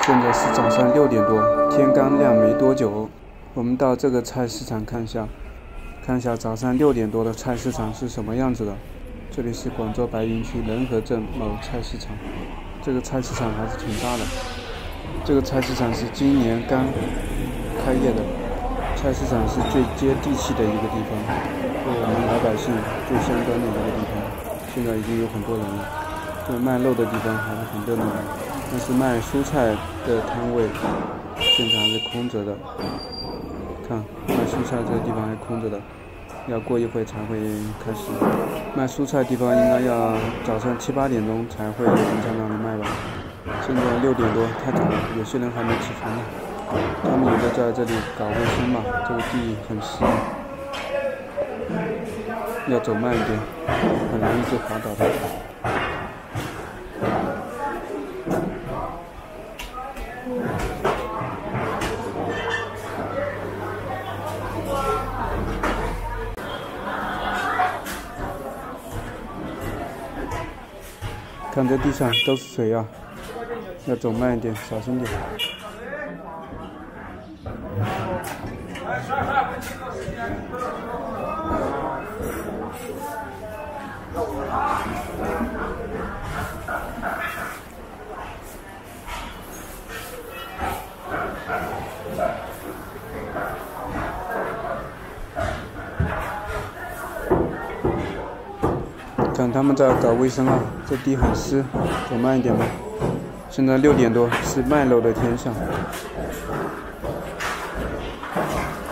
现在是早上6点多，天刚亮没多久。我们到这个菜市场看一下早上6点多的菜市场是什么样子的。这里是广州白云区仁和镇某菜市场，这个菜市场还是挺大的。这个菜市场是今年刚开业的，菜市场是最接地气的一个地方，对我们老百姓最相关的一个地方。现在已经有很多人了，这卖肉的地方还是很热闹的，但是卖蔬菜的摊位现在还是空着的。看，卖蔬菜这个地方还空着的，要过一会才会开始。卖蔬菜的地方应该要早上7、8点钟才会有人在那里卖吧。现在6点多，太早了，有些人还没起床呢。他们有的在这里搞卫生嘛，这个地很湿，要走慢一点，很容易就滑倒的。看这地上都是水啊，要走慢一点，小心点。看他们在搞卫生啊，这地很湿，走慢一点吧。现在6点多，是卖肉的天象。